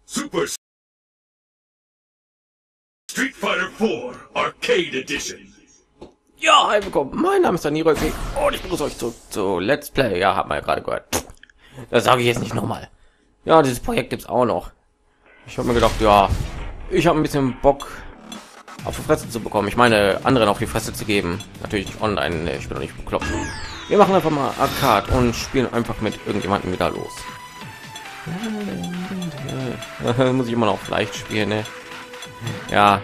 Super Street Fighter 4 Arcade Edition. Ja, hi, willkommen. Mein Name ist Daniel und ich begrüße euch zu Let's Play. Ja, habt ihr ja gerade gehört. Das sage ich jetzt nicht nochmal. Ja, dieses Projekt gibt's auch noch. Ich habe mir gedacht, ja, ich habe ein bisschen Bock auf die Fresse zu bekommen. Ich meine, anderen auf die Fresse zu geben. Natürlich nicht online. Nee, ich bin doch nicht bekloppt. Wir machen einfach mal Arcade und spielen einfach mit irgendjemandem wieder los. Muss ich immer noch leicht spielen, ne? Ja.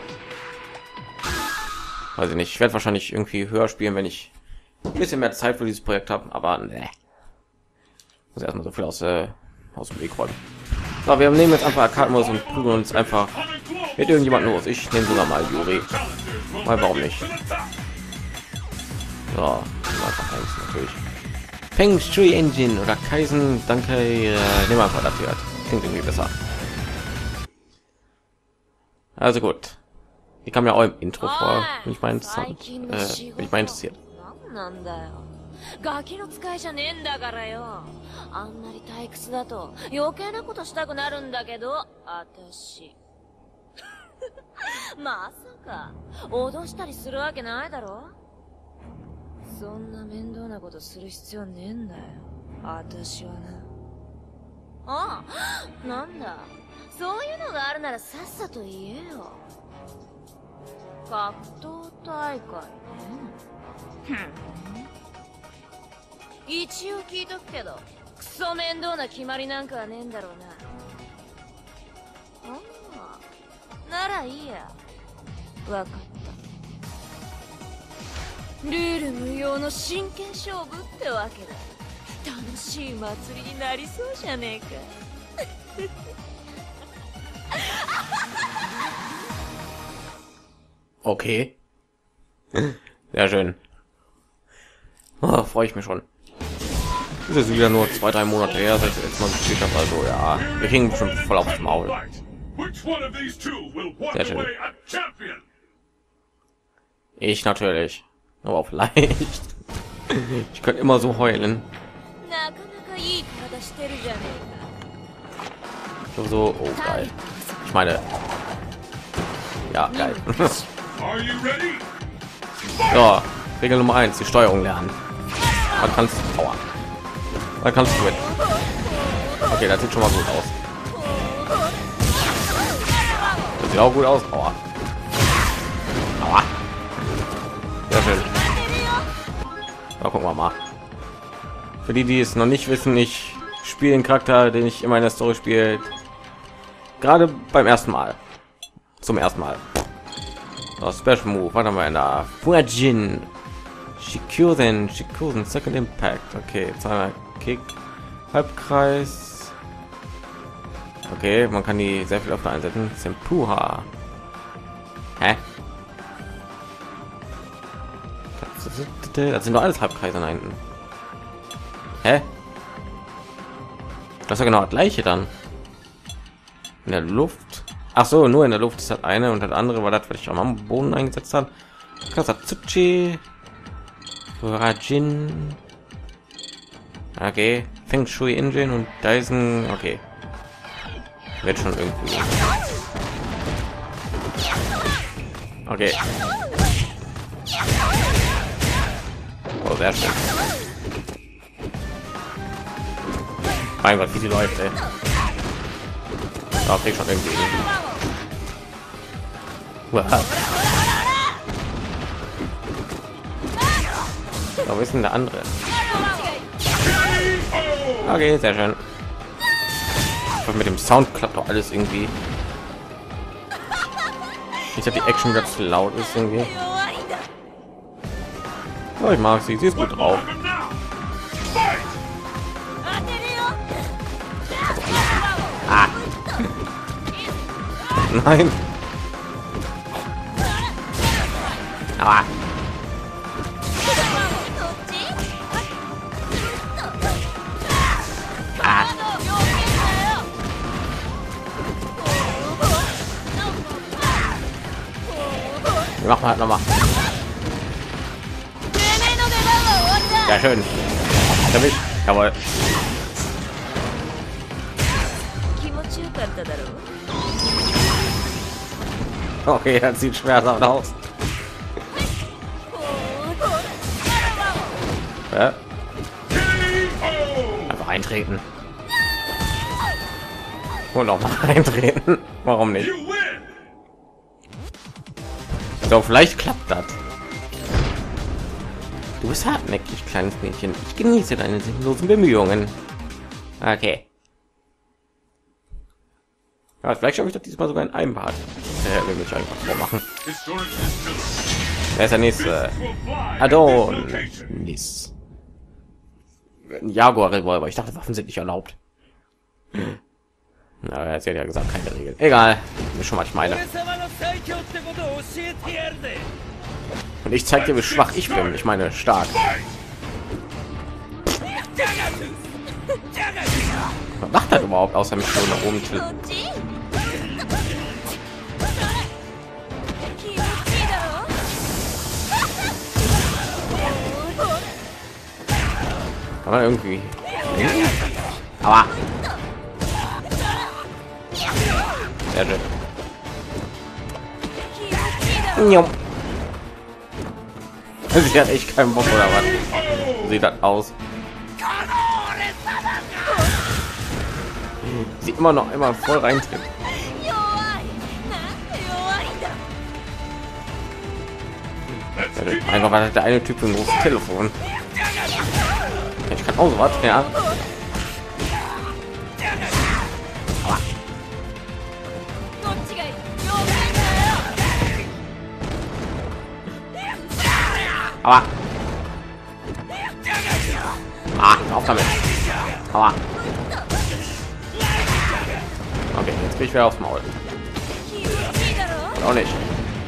Weiß ich nicht. Ich werde wahrscheinlich irgendwie höher spielen, wenn ich ein bisschen mehr Zeit für dieses Projekt habe. Aber ne. Muss erstmal so viel aus dem Weg räumen. So, wir nehmen jetzt einfach Arcade-Modus und prügeln uns einfach mit irgendjemandem los. Ich nehme sogar mal Yuri. Mal warum nicht? So, einfach eins natürlich. Feng Shui Engine oder Kaisen, danke. Nehmen wir einfach das hier. Klingt irgendwie besser. Also gut. Die kam ja auch im Intro vor. Bin ich mal interessant. Bin ich mal interessiert. ガキの使いじゃねえんだからよ。あんまり退屈だと余計なことしたくなるんだけど、あたし。まさか脅したりするわけないだろ。そんな面倒なことする必要ねえんだよ。あたしはな。ああ、なんだ。そういうのがあるならさっさと言えよ。格闘大会ね。一応聞いとくけど、クソ面倒な決まりなんかはねえんだろうな。ああ、ならいいや。わかった。ルール無用の真剣勝負ってわけだ。楽しい祭りになりそうじゃねえか。 Okay. Sehr schön. Oh, freue ich mich schon. Das ist wieder nur 2-3 Monate her, seit ich jetzt mal gespielt habe. Also ja, wir kriegen schon voll aufs Maul. Sehr schön. Ich natürlich. Aber auf leicht. Ich könnte immer so heulen. So, oh geil. Ich meine, ja geil. So, Regel Nummer 1, die Steuerung lernen. Man kannst Aua. Man kannst du mit. Okay, das sieht schon mal gut aus. Das sieht auch gut aus. Aua. Aua. Sehr schön. Da gucken wir mal. Für die, die es noch nicht wissen, ich spiele den Charakter, den ich immer in der Story spiele, gerade beim ersten Mal. Zum ersten Mal. Das Special Move, was haben wir da? Fujin. Shikusen, Second Impact. Okay, zweimal Kick, Halbkreis. Okay, man kann die sehr viel öfter einsetzen. Sempuha. Hä? Das sind doch alles Halbkreise da hinten. Hä? Das ist ja genau das gleiche dann. In der Luft. Ach so, nur in der Luft ist das eine und das andere war das, was ich am Boden eingesetzt habe. Kasatsuchi. Rajin. Okay, Feng Shui Engine und Dyson. Okay, wird schon irgendwie. Okay. Oh, sehr schön. Mein Gott, wie die läuft, ey. Da krieg schon irgendwie. Wow. Wo ist denn der andere? Okay, sehr schön. Und mit dem Sound klappt doch alles irgendwie. Ich habe die Action wieder zu laut ist irgendwie. Oh, ich mag sie. Sie ist gut drauf. Ah. Nein. Aber wir machen halt noch mal. Ja, schön. Jawohl. ちよかっただろう。 Okay, das sieht schmerzhaft aus. Ja. Einfach eintreten. Und auch mal eintreten. Warum nicht? So, vielleicht klappt das. Du bist hartnäckig, kleines Mädchen. Ich genieße deine sinnlosen Bemühungen. Okay. Ja, vielleicht schaffe ich das diesmal sogar in einem Part. Will mich einfach vormachen. Wer ist der nächste? Adonis. Ein Jaguar Revolver. Ich dachte, Waffen sind nicht erlaubt. Na, er hat ja gesagt, keine Regeln. Egal, ist schon mal ich meine. Und ich zeige dir, wie schwach ich bin. Ich meine, stark. Was macht er überhaupt, außer mich schon nach oben tilten? Kann man irgendwie... Aber... Sehr schön. Sie hat echt keinen Bock, oder was? Sieht das aus? Sie immer noch immer voll reintritt. Einfach weil der eine Typ ein großes Telefon. Ich kann auch so was, ja. Aber auf damit. Aber okay, jetzt bin ich wieder aufs Maul. Und auch nicht.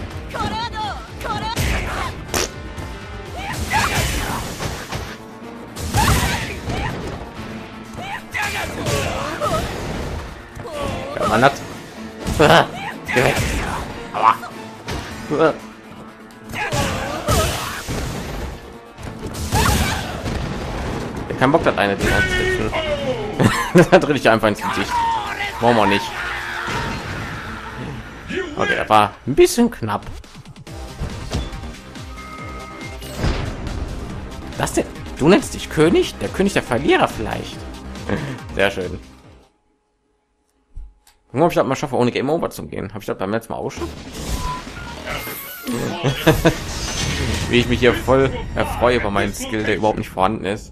Ja, man hat. Aber. Kein Bock, das eine Ding anzusetzen. Da drehe ich einfach ins Gesicht. Warum auch nicht? Okay, das war ein bisschen knapp. Das denn? Du nennst dich König? Der König der Verlierer vielleicht. Sehr schön. Nur ob ich das mal schaffe, ohne Game Over zu gehen. Habe ich das beim letzten Mal auch schon? Wie ich mich hier voll erfreue über meinen Skill, der überhaupt nicht vorhanden ist.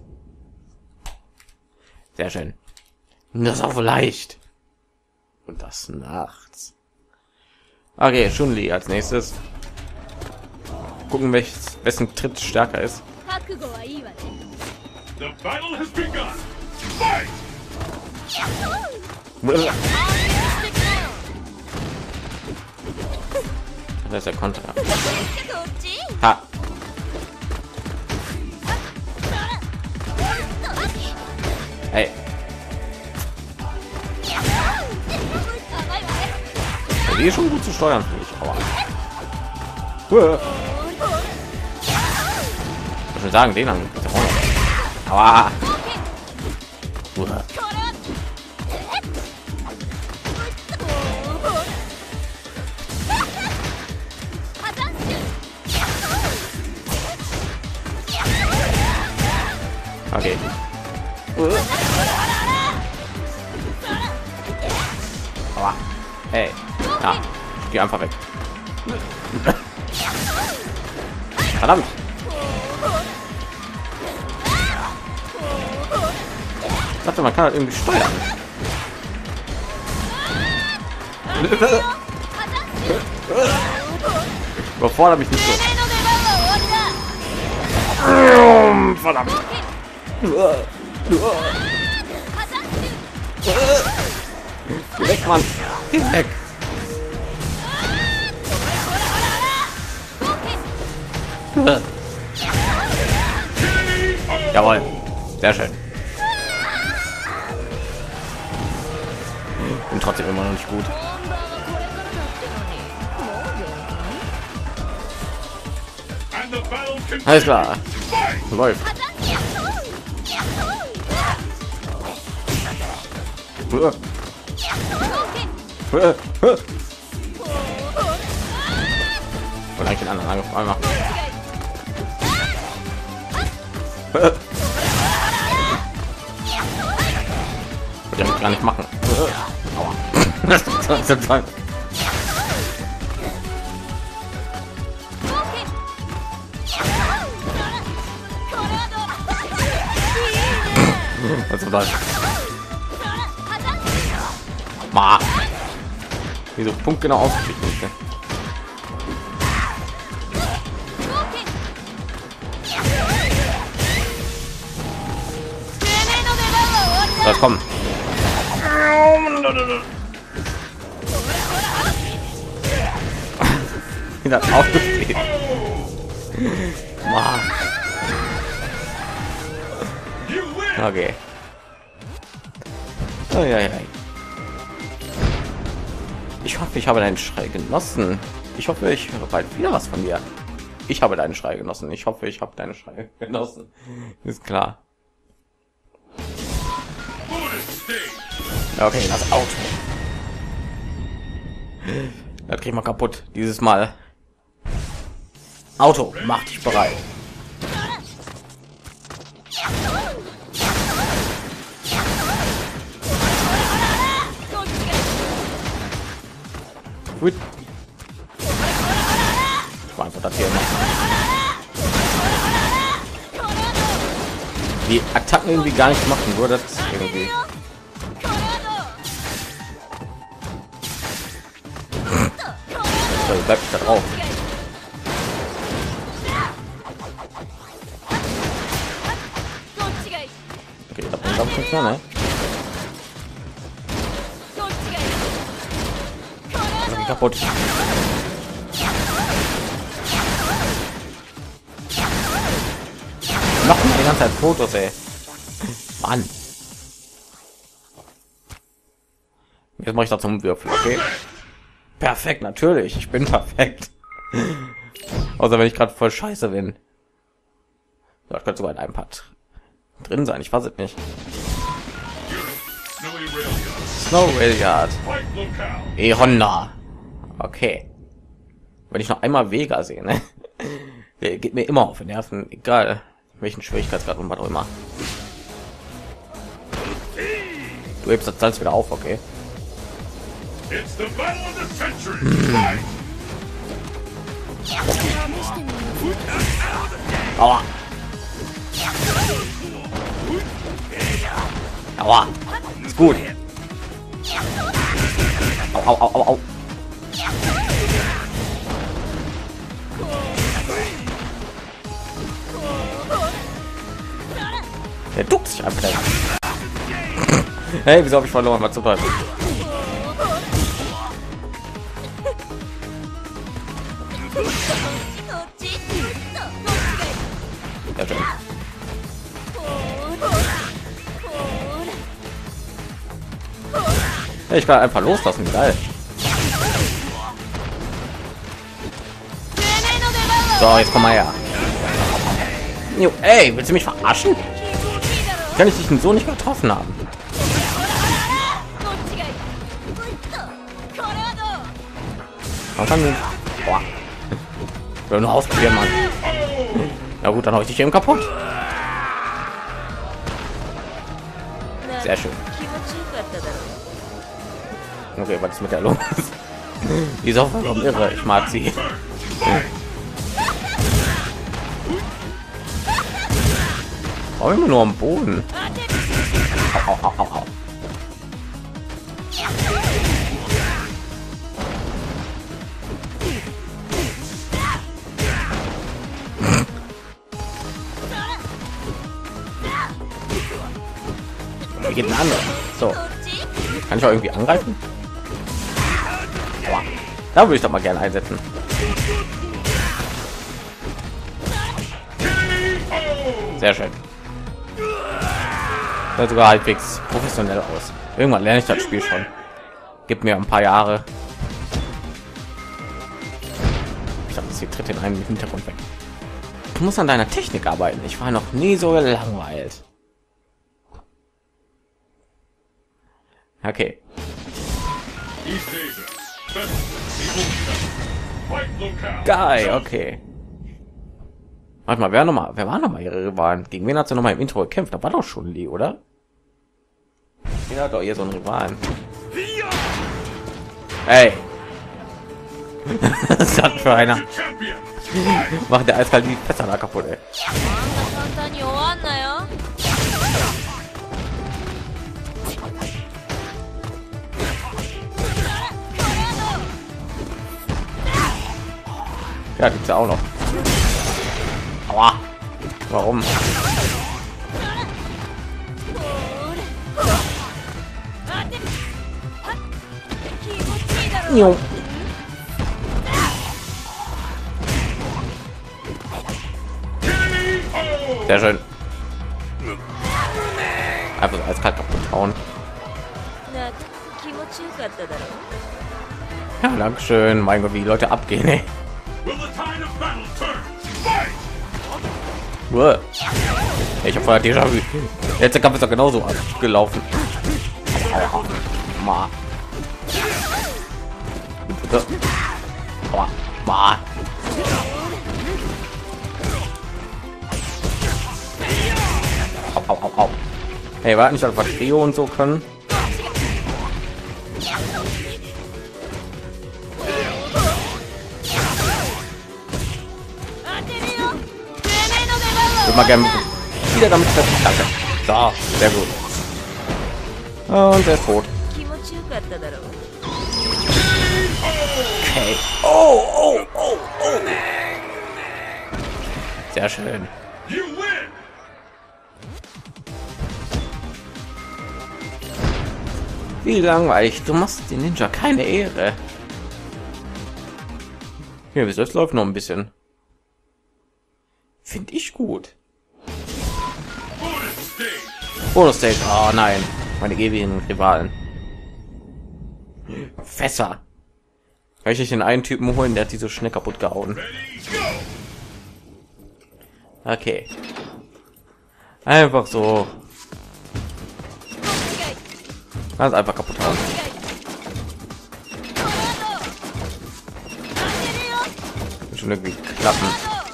Sehr schön. Das ist auch leicht. Und das nachts. Okay, Chun-Li als nächstes. Gucken, wessen Tritt stärker ist. The battle has begun. Fight! Das ist der Konter. Ha. Hey. Die ist schon gut zu steuern, finde ich. Aber ich würde sagen, den haben wir. Aber okay. Aber hey, ja, ich gehe einfach weg. Verdammt. Ich dachte, man kann halt irgendwie steuern. Überfordert mich nicht so. Verdammt. Geh weg, Mann. Geh weg. Jawohl. Sehr schön. Bin trotzdem immer noch nicht gut. Alles klar. Läuft. Und eigentlich den anderen angefangen machen. Ich kann gar nicht machen. Aua. Das ist total. Was ist das? Ma. Wieso punktgenau ausgekriegt? Das kommt. Wieder aufgespielt. Okay. Oh, ja, ja. Ich hoffe, ich habe deinen Schrei genossen. Ich hoffe, ich höre bald wieder was von dir. Ich habe deinen Schrei genossen. Ich hoffe, ich habe deinen Schrei genossen. Ist klar. Okay, das Auto. Das kriegen wir kaputt. Dieses Mal. Auto, mach dich bereit. Gut. Ich war einfach das hier machen. Die Attacken irgendwie gar nicht machen, nur das irgendwie. So, bleibt da drauf. Okay, da bringt auch nicht mehr, ne? Also kaputt. Noch mal die ganze Zeit Fotos, ey. Mann. Jetzt mache ich da zum Würfel, okay? Perfekt, natürlich. Ich bin perfekt. Außer wenn ich gerade voll scheiße bin. Das könnte sogar in einem Part drin sein. Ich weiß es nicht. Snow Railyard. Honda. Okay. Wenn ich noch einmal Vega sehe, ne? Der geht mir immer auf den Nerven, egal welchen Schwierigkeitsgrad und was auch immer. Du hebst das Salz wieder auf, okay? Aua. Aua. Ist gut. Au, au, au, au, au. Der duckt sich einfach. Hey, wieso habe ich verloren? Was zum Teufel? Ja, schön. Hey, ich kann einfach loslassen, geil. So, jetzt komm mal her. Jo, ey, willst du mich verarschen? Kann ich dich denn so nicht getroffen haben? Was kann denn? Boah. Ich will nur ausprobieren, Mann. Na gut, dann habe ich dich eben kaputt. Sehr schön. Okay, was ist mit der los? Die ist auch vollkommen irre. Ich mag sie. Warum immer nur am Boden? Au, au, au, au, au. Wie geht ein anderer? So. Kann ich auch irgendwie angreifen? Aua. Da würde ich doch mal gerne einsetzen. Sehr schön. Sieht sogar halbwegs professionell aus. Irgendwann lerne ich das Spiel schon. Gib mir ein paar Jahre. Ich dachte, sie tritt in einem Hintergrund weg. Du musst an deiner Technik arbeiten. Ich war noch nie so gelangweilt. Okay. East Asia. Festival. Fight locale. Geil, okay. Warte mal, wer war noch mal ihre Rivalen? Gegen wen hat sie noch mal im Intro gekämpft? Da war doch schon Lee, oder? Ja, hat doch hier so einen Rivalen. Hey. Was hat für einer? Champion. Macht der eiskalt die Fässer da kaputt, ey. あんな簡単に終わんなよ Ja, gibt's ja auch noch. Aua. Warum? 気持ちいいだろ Jo. Sehr schön. Einfach so eiskalt kaputt hauen. な気持ちよかっただろ Ja, danke schön. Mein Gott, wie die Leute abgehen, ey. Will the tide of battle turn? Fight! Uah. Ich habe vorher Déjà-vu. Jetzt der Kampf ist doch genauso gelaufen. Aua. Ma. Bitte. Aua. Ma. Au, au, au, au. Hey, war nicht einfach Trio und so können? Ich würde mal gerne wieder damit treffen. Danke. So, sehr gut. Und er ist tot. 気持ちよかっただろ Okay. Oh, oh, oh, oh. Sehr schön. You win! Wie langweilig. Du machst den Ninja keine Ehre. Ja, bis jetzt läuft noch ein bisschen. Finde ich gut. Bonus stage. Bonus-Stage. Oh nein. Meine ewigen Rivalen. Fässer. Kann ich nicht den einen Typen holen, der hat die so schnell kaputt gehauen. Ready, go! Okay. Einfach so. Ganz einfach kaputt hauen. Wird schon irgendwie klappen.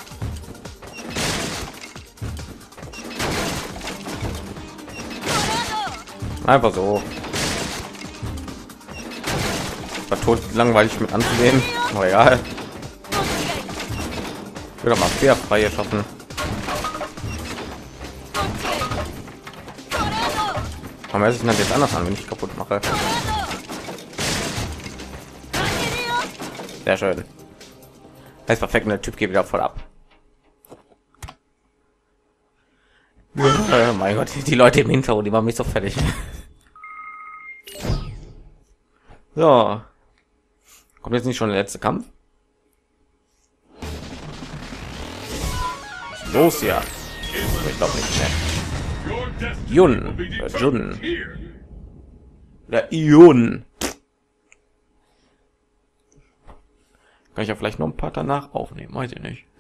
Einfach so. War tot langweilig mit anzusehen. Aber egal. Ich will doch mal fehlerfrei schaffen. Aber es sich dann jetzt anders an, wenn ich kaputt mache. Sehr schön. Das ist perfekt, und der Typ geht wieder voll ab. Mein Gott, die Leute im Hintergrund, die waren mich so fertig. So. Kommt jetzt nicht schon der letzte Kampf? Los ja. Ich glaube nicht mehr. Your destiny Jun. will be Jun. determined here. Der Ion. Kann ich ja vielleicht noch ein paar danach aufnehmen, weiß ich nicht.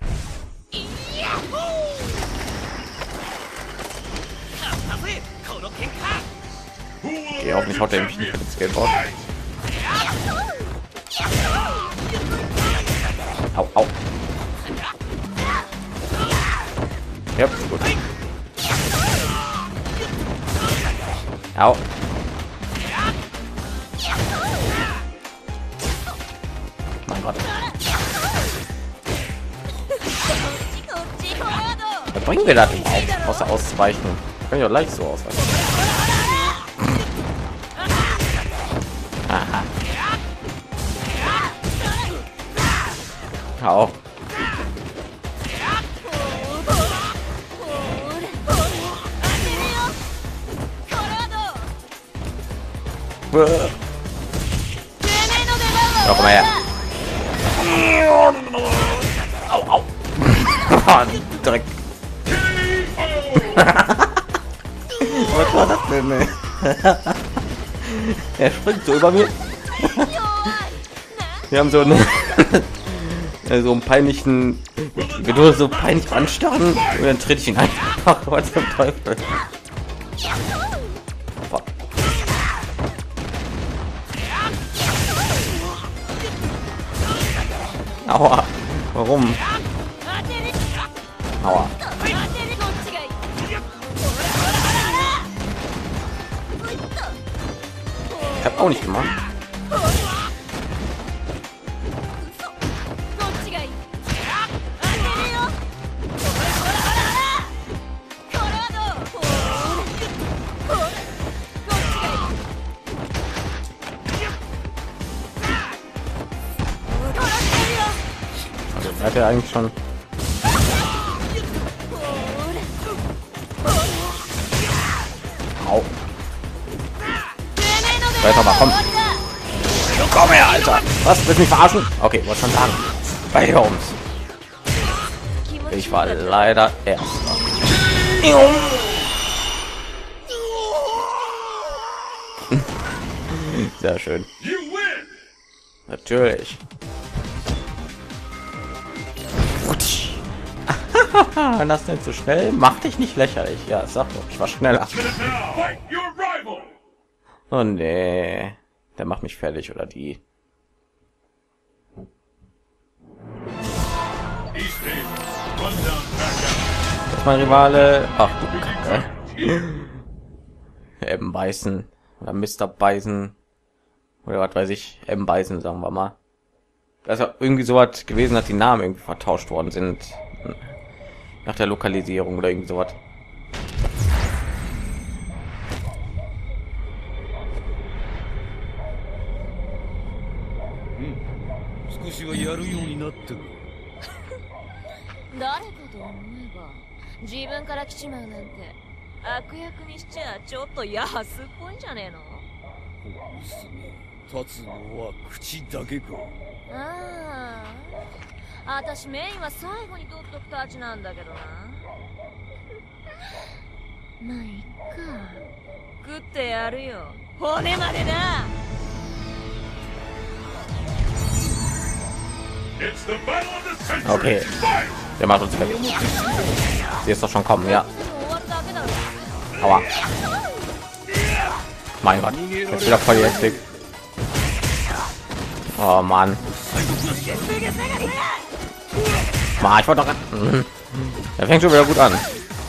Okay, hoffentlich haut er mich nicht mit dem Skateboard. Au, au. Ja, gut. Au. Mein Gott. Was bringen wir das überhaupt? Außer auszuweichen. Kann ich auch leicht so ausweichen. Aha. Au. Ja, komm mal her. Au, au. Direkt. Was war das denn? Ey? Er springt so über mir. Wir haben so einen, so einen peinlichen, wir nur so peinlich anstarren und dann trete ich ihn einfach. Was zum Teufel? Aua. Warum? 当てる Aua. 当てるこっちがいいほらほらほらほら Ich hab auch nicht gemacht. こっちがいい当てるよほらほらほらほらこれはどうほらほらこっちがいい殺してるよ Also er hat ja eigentlich schon. Au. Weiter mal, komm. Komm her, Alter. Was? Willst du mich verarschen? Okay, wollte schon sagen. Bei uns. Ich war leider erster. Sehr schön. You win! Natürlich. Das ist nicht so schnell. Mach dich nicht lächerlich. Ja, sag doch, ich war schneller. Now, fight your rival! Oh nee. Der macht mich fertig oder die. East End, run down, back out. Das ist mein Rivale. Ach du Kacke. M. Beißen oder Mr. Beißen oder was weiß ich. M. Beißen, sagen wir mal. Also irgendwie so was gewesen, dass die Namen irgendwie vertauscht worden sind nach der Lokalisierung oder irgendwie so was. 少しはやるようになったが誰かと思えば自分から来ちまうなんて悪役にしちゃちょっと安っぽいんじゃねえの娘立つのは口だけかああ私メインは最後に取っとくたちなんだけどなまあいっか食ってやるよ骨までな It's the battle of the century! Okay. Fight! Der macht uns fertig. Sie ist doch schon kommen, ja. Aua. Mein Gott. Jetzt wieder voll die Hektik. Oh Mann. Ma, ich wollte doch. Er fängt schon wieder gut an.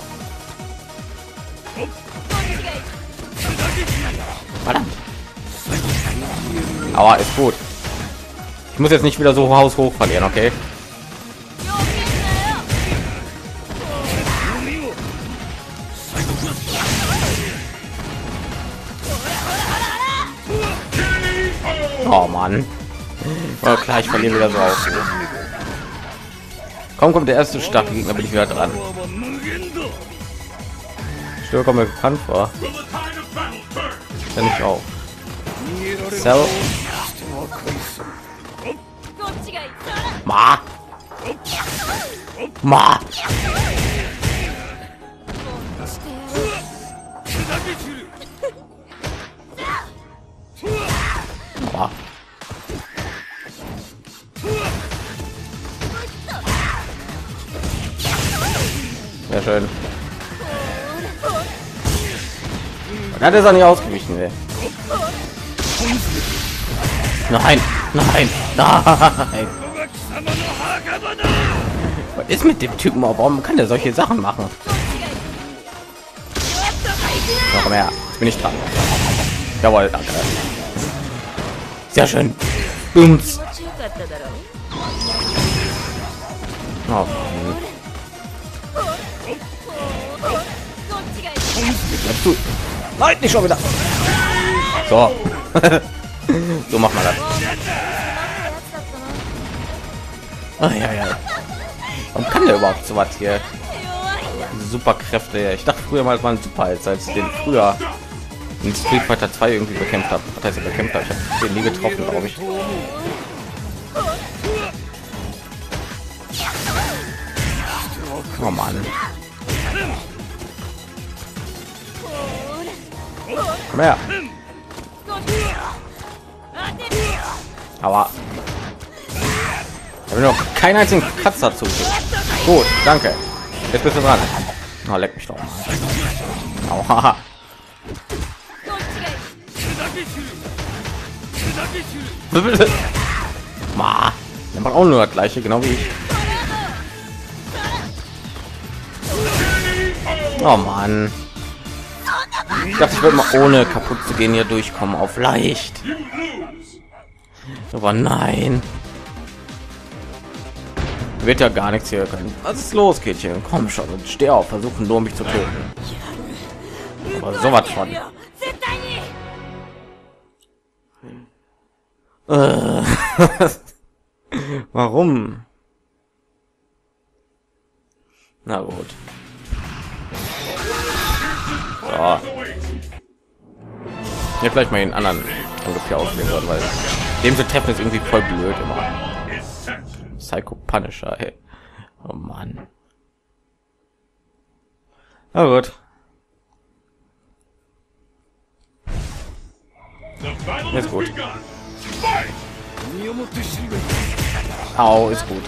Verdammt. Aber ist gut. Ich muss jetzt nicht wieder so haushoch verlieren, okay? Oh Mann. Oh, klar, ich verliere wieder so auf. Kaum kommt der erste starke Gegner, bin ich wieder dran. Stör kommt mir bekannt vor. Will the tide of battle turn? Kenn ich auch. So. Ma. Ma. Ma. Sehr schön. Und hat er nicht ausgewichen, ey. Nein, nein, nein. Was ist mit dem Typen? Warum kann der solche Sachen machen? So, komm her, jetzt bin ich dran. Jawohl, danke. Sehr schön. Bums. Oh, du. Nein, nicht schon wieder. So. So macht man das. Oh, ja, ja. Warum kann der überhaupt so was hier? Diese Superkräfte. Ich dachte früher mal, es waren super, als ich den früher in Street Fighter 2 irgendwie bekämpft habe. Was heißt bekämpft habe? Ich habe den nie getroffen, glaube ich. Oh Mann. Komm her. Aber ich habe noch keinen einzigen Katz dazu. Gut, danke. Jetzt bist du dran. Oh, leck mich doch mal. Aua. Ma, macht auch nur das gleiche, genau wie ich. Oh Mann. Ich dachte, ich würde mal ohne kaputt zu gehen hier durchkommen auf leicht. Aber nein. Wird ja gar nichts hier können. Was ist los, Kindchen? Komm schon und steh auf, versuchen nur mich zu töten. Aber sowas von. Warum? Na gut. So. Ja, vielleicht mal den anderen ungefähr auswählen sollen, weil dem zu treffen ist irgendwie voll blöd immer. Psycho Punisher, hey. Oh Mann. Na gut. Ist gut. Au, ist gut.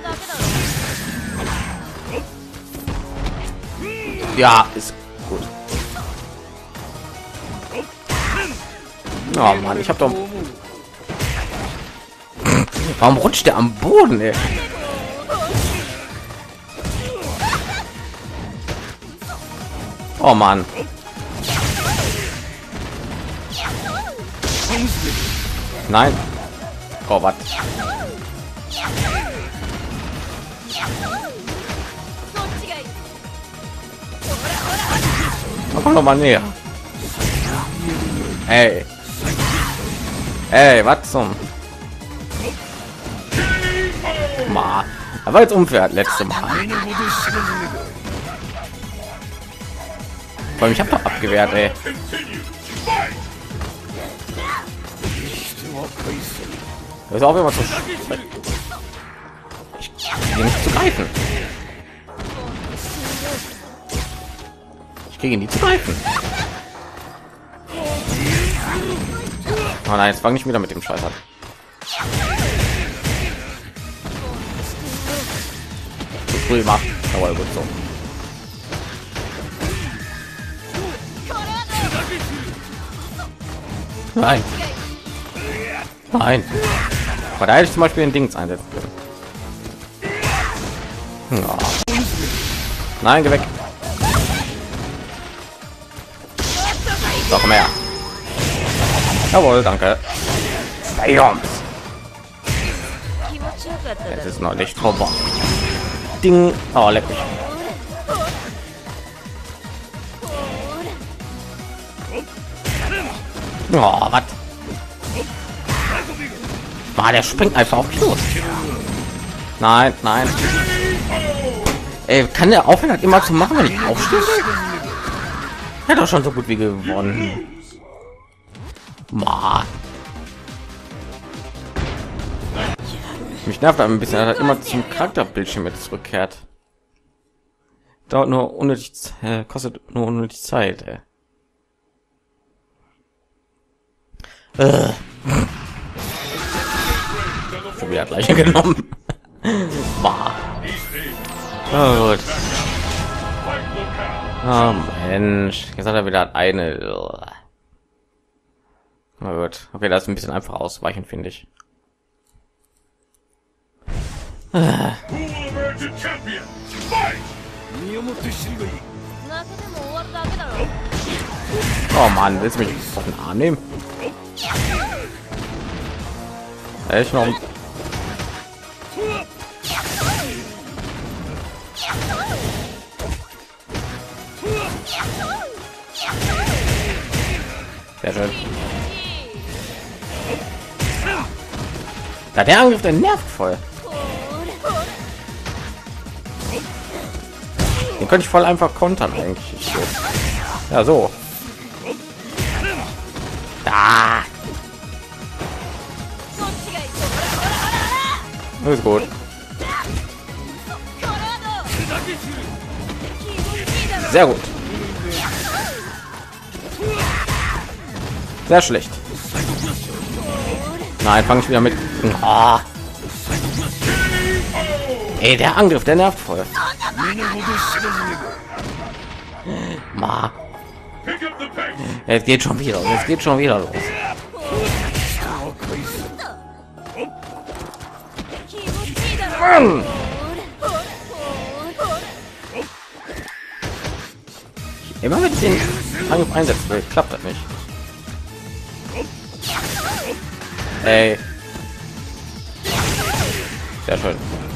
Ja, ist gut. Oh Mann, ich hab doch... Warum rutscht der am Boden, ey? Oh Mann. Nein. Oh, was? Komm doch mal näher. Ey. Ey, was zum? Mal. Aber jetzt unfair, letzte Mal. Vor allem, ich habe doch abgewehrt, ey. Das ist auch immer so. Ich kriege nicht zu greifen. Ich kriege ihn nicht zu greifen. Oh nein, jetzt fange ich wieder mit dem Scheiß an. Zu früh gemacht, aber gut so. Nein. Nein. Aber da hätte ich zum Beispiel den Dings einsetzen können. Ja. Nein, geh weg. Doch mehr. Jawohl, danke. Es ist noch nicht vorbei. Ding. Oh, leck mich. Oh, was? Der springt einfach auf los. Nein, nein. Ey, kann der aufhören, halt immer zu machen, wenn ich aufstehe? Er hat doch schon so gut wie gewonnen. Mich nervt ein bisschen, er hat immer zum Charakterbildschirm jetzt zurückkehrt. Dauert nur unnötig, kostet nur unnötig Zeit. Schon wieder gleiche genommen. Oh, gut. Oh Mensch, jetzt hat er wieder eine. Na gut, okay, das ist ein bisschen einfach ausweichen, finde ich. Oh Mann, willst du mich auf den Arm nehmen? Echt noch? Sehr schön. Da der Angriff, der nervt voll. Den könnte ich voll einfach kontern eigentlich. Ja, so. Da. Ist gut. Sehr gut. Sehr schlecht. Nein, fange ich wieder mit. Oh. Ey, der Angriff, der nervt voll. Es geht schon wieder. Es geht schon wieder los. Immer mit den Angriff einsetzen will, klappt das nicht. Ey. Sehr schön.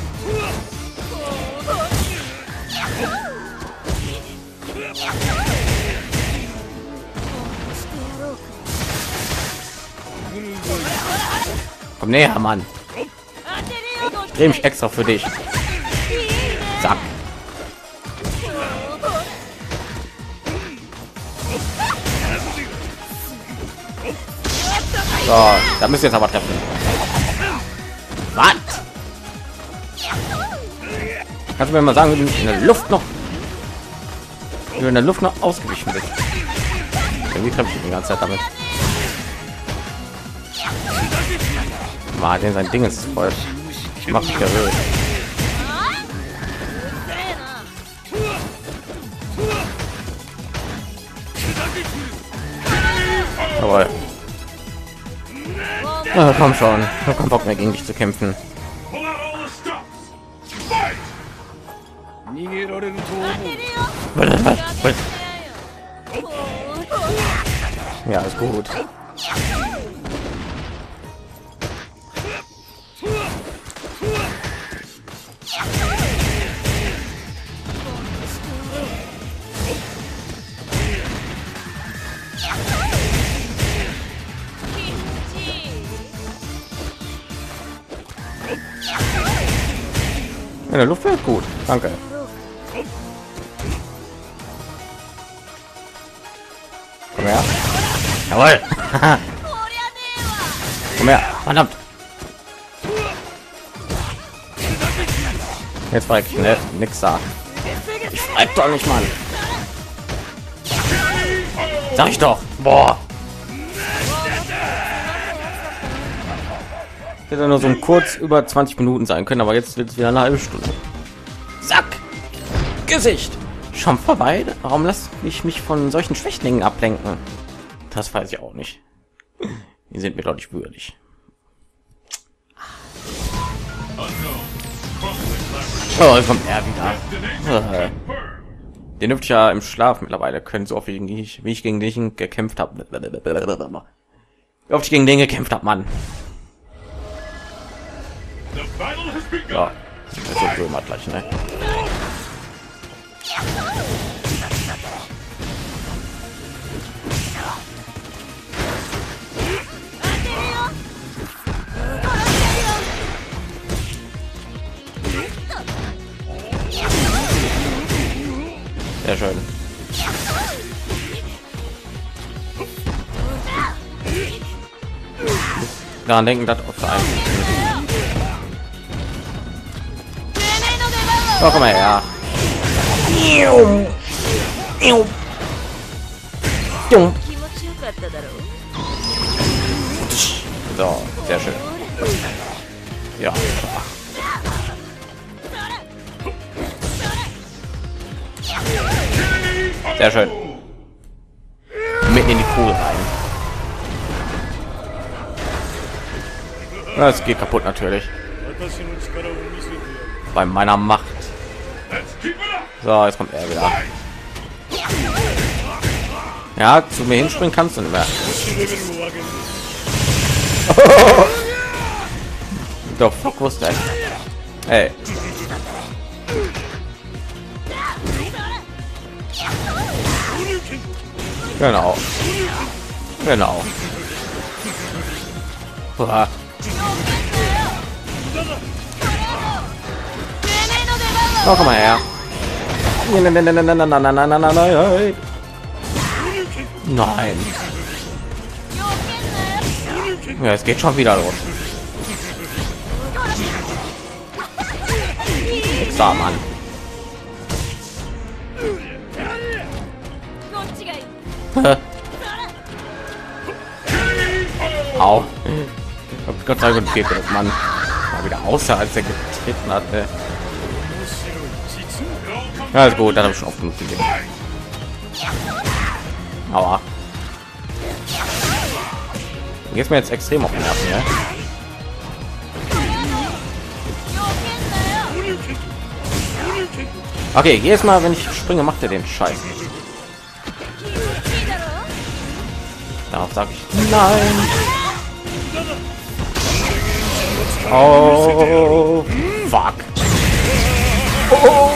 Komm näher, Mann. Ich dreh mich extra für dich. Zack. So, da müssen wir jetzt aber treffen. Was? Kannst du mir mal sagen, wie du in der Luft noch ausgewichen bist? Irgendwie treffe ich die ganze Zeit damit. Mal den sein Ding ist voll. Mach ich ja wild. Jawohl. Ah, komm schon, ich hab keinen Bock mehr gegen dich zu kämpfen. Pull out all the stops. Fight! 逃げられると思う。 Ja, ist gut. In der Luft wird gut, danke. Komm her. Jawohl. Komm her, verdammt. Jetzt war ich ne, nix da. Ich schreib doch nicht, Mann. Sag ich doch. Boah. Hätte nur so ein kurz über 20 Minuten sein können, aber jetzt wird es wieder eine halbe Stunde. Zack. Gesicht. Schon vorbei? Warum lasse ich mich von solchen Schwächlingen ablenken? Das weiß ich auch nicht. Die sind mir doch nicht würdig. Oh, jetzt kommt er wieder. Den hüpft ja im Schlaf mittlerweile. Können so oft wie ich gegen dich gekämpft habe. Wie oft ich gegen den gekämpft habe, Mann. Ja, das ist so immer gleich, ne? Sehr schön. Daran denken, das auf ein. Oh, komm mal her. So, sehr schön. Ja. Sehr schön. Mitten in die Kugel rein. Das geht kaputt natürlich. Bei meiner Macht. So, jetzt kommt er wieder. Ja, zu mir hinspringen kannst du nicht mehr. Doch, fuck, wusste ich. Hey. Genau. Genau. Uah. Oh, komm mal her. Nein. Ja, es geht schon wieder los. So, Mann. Au. Gott sei Dank geht das Mann mal wieder außer als er getreten hat. Ne? Ja, ist gut, dann habe ich schon oft genug gesehen. Aua. Jetzt mir jetzt extrem auf den Nerven, ja? Okay, jedes Mal, wenn ich springe, macht er den Scheiß nicht. Darauf sage ich nein. Oh, fuck. Oh.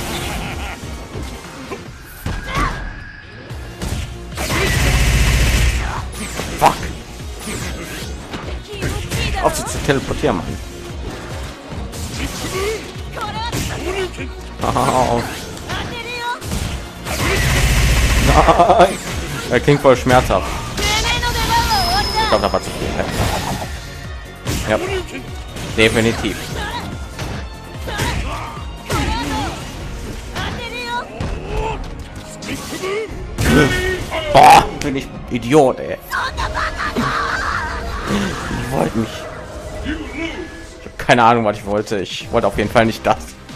Fuck. Auf sie zu teleportieren, Mann. Oh. Nein. Er klingt voll schmerzhaft. Ich glaube, da war zu viel. Ja, definitiv. Boah, bin ich Idiot, ey. Ich wollte nicht. Ich habe keine Ahnung, was ich wollte. Ich wollte auf jeden Fall nicht das.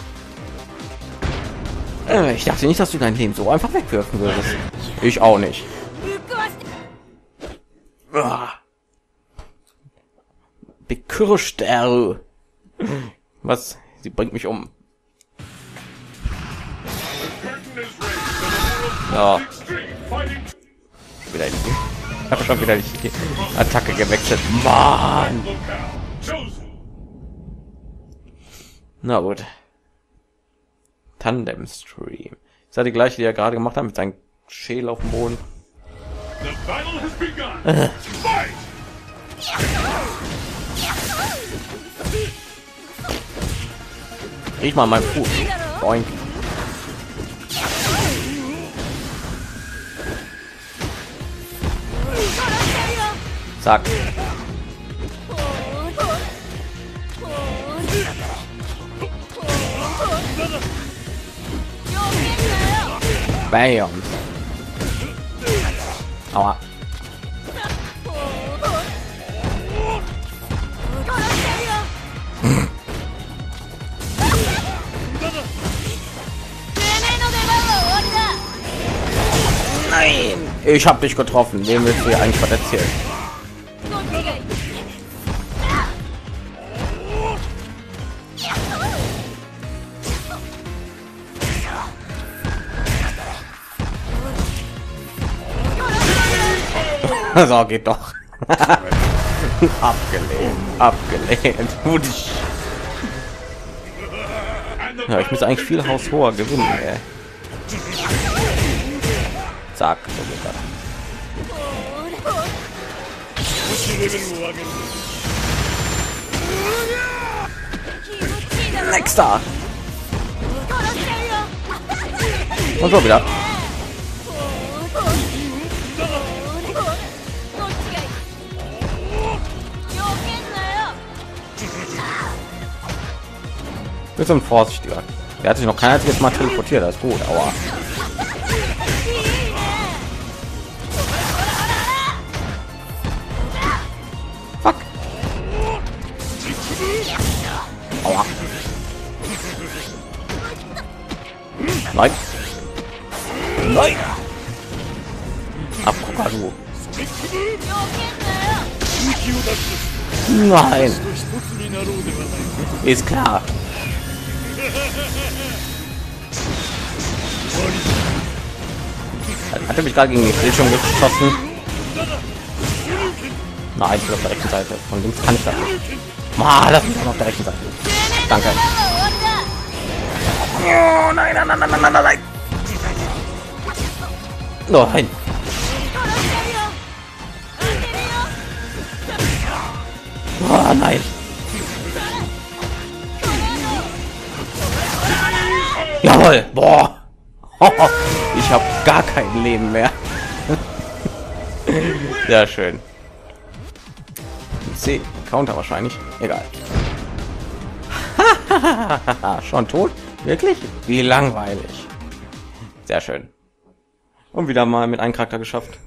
Ich dachte nicht, dass du dein Leben so einfach wegwerfen würdest. Ich auch nicht. Bekürschter. Was? Sie bringt mich um. Ja. Wieder nicht. Ich habe schon wieder die Attacke gewechselt. Mann. Na gut. Tandem Stream. Ist ja die gleiche, die er gerade gemacht hat mit seinem Schädel auf dem Boden. Riech mal mein Fuß. Boink. Zack. Bam. Aua. Nein, ich habe dich getroffen. Wem willst du hier eigentlich was erzählen? So geht doch. Abgelehnt. Ja, ich muss eigentlich viel haushoher gewinnen. Ey. Zack. Nächster. Und so wieder. Bisschen vorsichtiger. Der hat sich noch kein einziges Mal teleportiert. Das ist gut. Aua. Fuck. Aua. Nein. Nein. Abgucker, du. Nein. Ist klar. Hat er mich gerade gegen die Bildschirm geschossen? Nein, ich bin auf der rechten Seite. Von links kann ich das nicht. Lass mich auf der rechten Seite. Danke. Oh, nein, nein, nein, nein, nein, nein, nein. Nein. Oh, nein. Jawohl. Boah. Ich habe gar kein Leben mehr. Sehr schön. C Counter wahrscheinlich. Egal. Schon tot? Wirklich? Wie langweilig. Sehr schön. Und wieder mal mit einem Charakter geschafft.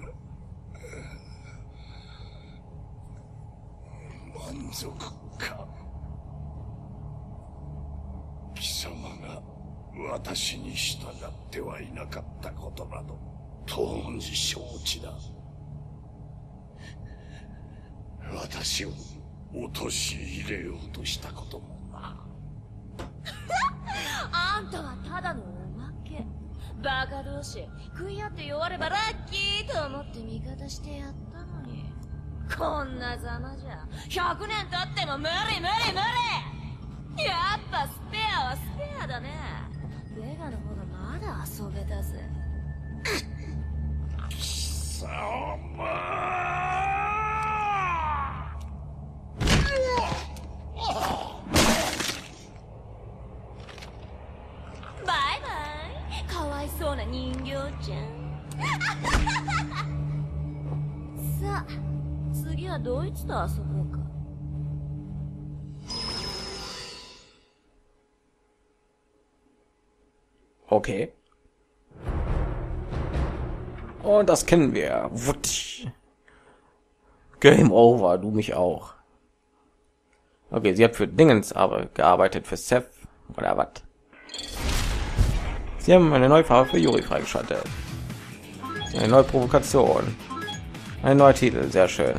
バカ同士食い合って弱ればラッキーと思って味方してやったのに、こんなざまじゃ100年経っても無理無理無理。やっぱスペアはスペアだね。ベガの方がまだ遊べたぜ。バイバイ、かわいそうな人形ちゃん。さあ次はドイツと遊ぼうか。 Okay. Und das kennen wir. Wutsch. Game over, du mich auch. Okay, sie hat für Dingens aber gearbeitet, für Seth oder was? Sie haben eine neue Farbe für Yuri freigeschaltet. Eine neue Provokation. Ein neuer Titel, sehr schön.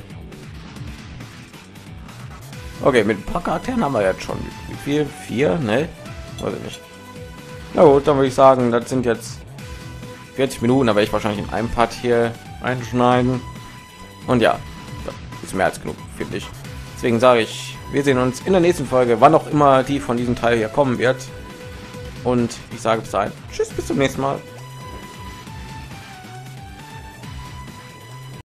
Okay, mit ein paar Charakteren haben wir jetzt schon. Wie viel? 4? Ne? Weiß ich nicht. Na gut, dann würde ich sagen, das sind jetzt 40 Minuten, aber ich wahrscheinlich in einem Part hier einschneiden. Und ja, das ist mehr als genug, finde ich. Deswegen sage ich, wir sehen uns in der nächsten Folge, wann auch immer die von diesem Teil hier kommen wird. Und ich sage bis dahin, tschüss, bis zum nächsten Mal.